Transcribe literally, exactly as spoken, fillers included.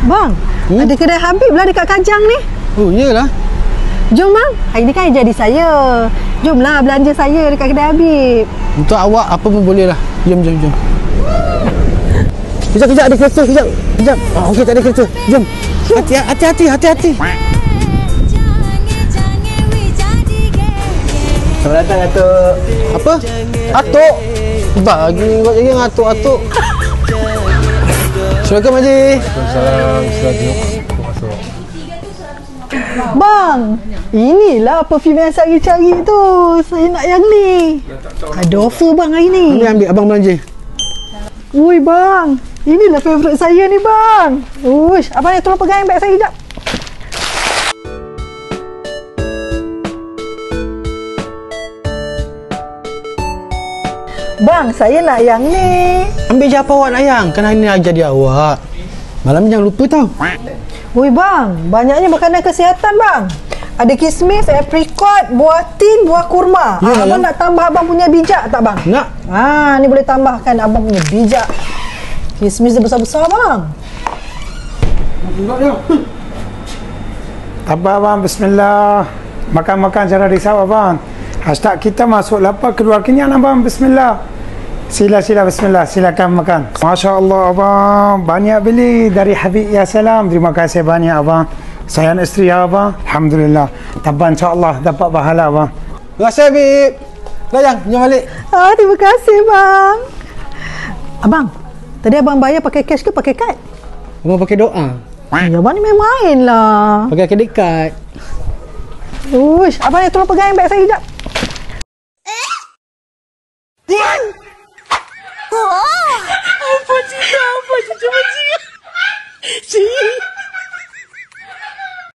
Bang, hmm? ada kedai Habib lah dekat Kajang ni. Oh, iyalah. Jom bang, hari ni kan jadi saya. Jomlah belanja saya dekat kedai Habib. Untuk awak apa pun boleh lah. Jom, jom, jom. Kejap, kejap ada kereta, kejap. Kejap. Oh, okey, tak ada kereta. Jom. Hati, hati, hati, hati, hati. Selamat datang, Atuk. Apa? Atuk? Bagi buat lagi dengan atuk-atuk. Assalamualaikum, Haji. Assalamualaikum. Masuk. Bang, inilah perfume yang saya cari tu. Saya nak yang ni. Ada offer bang hari ni. Ambil, ambil. Abang belanja. Ui bang, inilah favourite saya ni bang. Uish, abang ni tolong pegang beg saya sekejap. Bang, saya nak yang ni. Ambil je apa awak nak yang. Kan hari ni nak jadi awak. Malam jangan lupa tau. Ui bang, banyaknya makanan kesihatan bang. Ada kismis, apricot, buah tin, buah kurma. Ya, ah, abang ya. nak tambah abang punya bijak tak bang? Nak. Ah, ni boleh tambahkan abang punya bijak. Kismis dia besar-besar bang. Abang, abang, bismillah. Makan-makan cara risau abang. Hashtag kita masuk lapar keluar kenyang abang, bismillah. Sila sila bismillah, silakan makan. Masya Allah abang, banyak beli dari Habib ya salam. Terima kasih banyak abang. Sayang isteri ya abang. Alhamdulillah. Tabah insya-Allah dapat pahala abang. Terima kasih, Habib. Layang, jom balik. Ah, terima kasih bang. Abang, tadi abang bayar pakai cash ke pakai kad? Abang pakai doa. Ya abang ni main-main lah. Pakai kredit card. Uish, abang ni tolong pegang beg saya sekejap. Apa cerita? Apa cerita? Cerita?